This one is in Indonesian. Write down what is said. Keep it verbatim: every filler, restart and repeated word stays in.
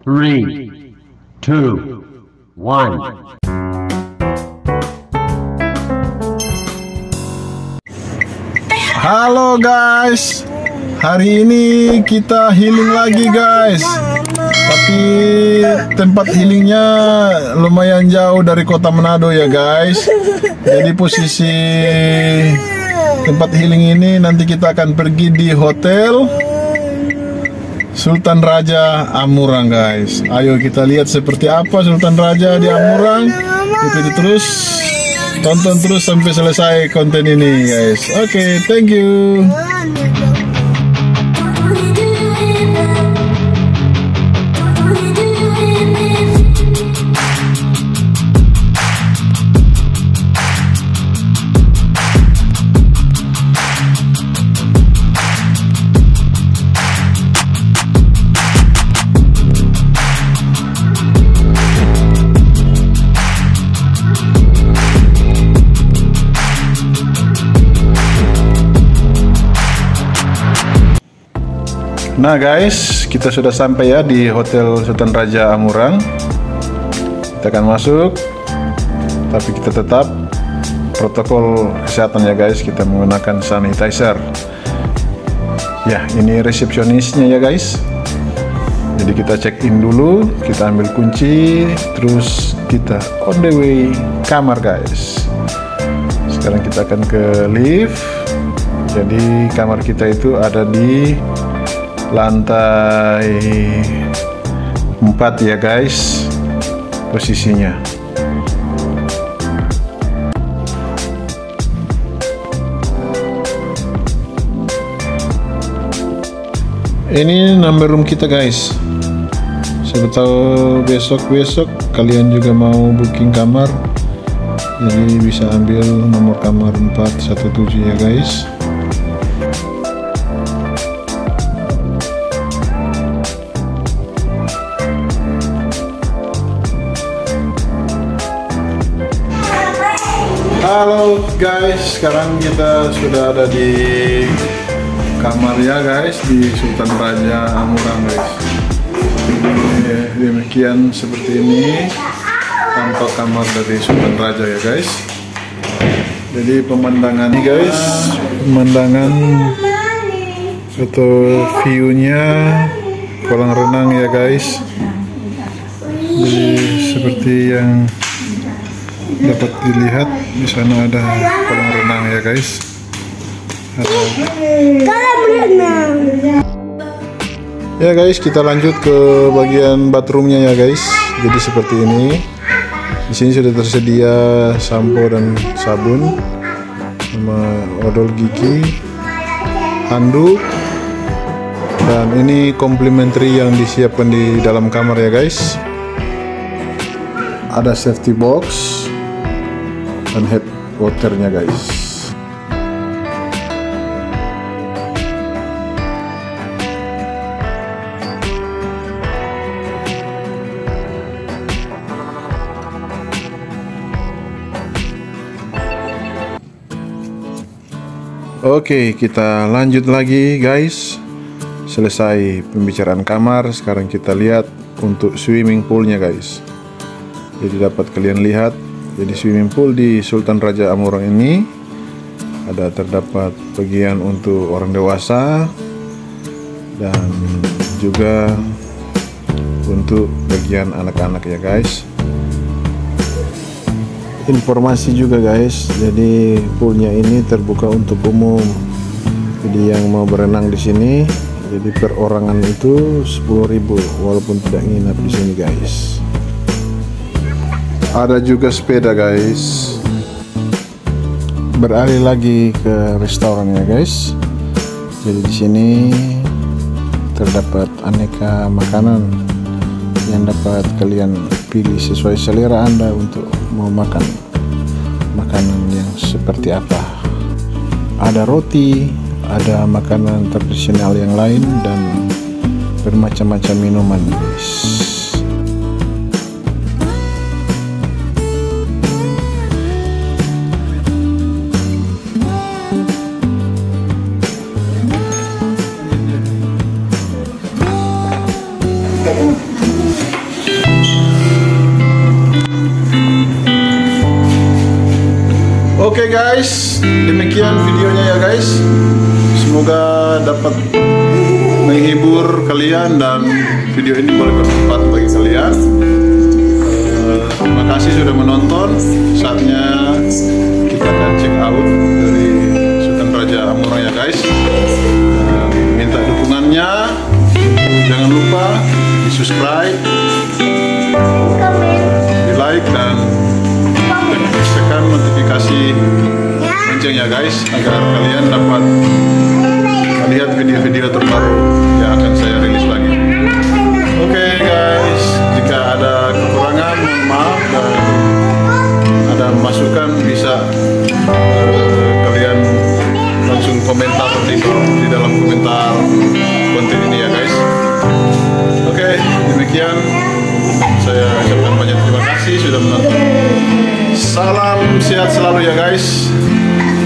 three, two, one. Halo guys, hari ini kita healing lagi guys. Tapi tempat healingnya lumayan jauh dari kota Manado ya guys. Jadi posisi tempat healing ini nanti kita akan pergi di hotel Sultan Raja Amurang guys. Ayo kita lihat seperti apa Sultan Raja di Amurang. Ikuti terus, tonton terus sampai selesai konten ini guys. Oke, okay, thank you. Nah guys, kita sudah sampai ya di Hotel Sultan Raja Amurang. Kita akan masuk, tapi kita tetap protokol kesehatan ya guys. Kita menggunakan sanitizer. Ya, ini resepsionisnya ya guys. Jadi kita check in dulu, kita ambil kunci, terus kita on the way kamar guys. Sekarang kita akan ke lift. Jadi kamar kita itu ada di lantai empat ya guys posisinya. Ini number room kita guys. Siapa tahu besok-besok kalian juga mau booking kamar, jadi bisa ambil nomor kamar empat satu tujuh ya guys. Halo guys, sekarang kita sudah ada di kamar ya guys, di Sultan Raja Amurang guys. Ya, demikian seperti ini tampak kamar dari Sultan Raja ya guys. Jadi pemandangan ini guys, pemandangan atau view-nya kolam renang ya guys. Jadi seperti yang dapat dilihat di sana ada kolam renang ya guys. Ada kolam renang. Ya guys, kita lanjut ke bagian bathroomnya ya guys. Jadi seperti ini. Di sini sudah tersedia sampo dan sabun, sama odol gigi, handuk, dan ini complimentary yang disiapkan di dalam kamar ya guys. Ada safety box dan head waternya guys. Oke, kita lanjut lagi guys. Selesai pembicaraan kamar, sekarang kita lihat untuk swimming poolnya guys. Jadi dapat kalian lihat, jadi swimming pool di Sultan Raja Amurang ini ada terdapat bagian untuk orang dewasa dan juga untuk bagian anak-anak ya guys. Informasi juga guys, jadi poolnya ini terbuka untuk umum. Jadi yang mau berenang di sini, jadi per orangan itu sepuluh ribu walaupun tidak nginap di sini guys. Ada juga sepeda guys. Beralih lagi ke restoran ya guys. Jadi di sini terdapat aneka makanan yang dapat kalian pilih sesuai selera Anda untuk mau makan makanan yang seperti apa. Ada roti, ada makanan tradisional yang lain, dan bermacam-macam minuman guys. Oke guys, demikian videonya ya guys. Semoga dapat menghibur kalian dan video ini boleh bermanfaat bagi kalian. Uh, terima kasih sudah menonton. Saatnya kita akan check out dari Sultan Raja Amurang ya guys. Uh, minta dukungannya. Jangan lupa di subscribe, di like dan tekan notifikasi lonceng ya guys, agar kalian dapat melihat video-video terbaru yang akan saya rilis lagi. Oke okay, guys, jika ada kekurangan mohon maaf, dan ada masukan bisa uh, kalian langsung komentar di, di dalam komentar konten ini ya guys. Oke, okay, demikian saya ucapkan banyak terima kasih sudah menonton. Salam sehat selalu ya guys.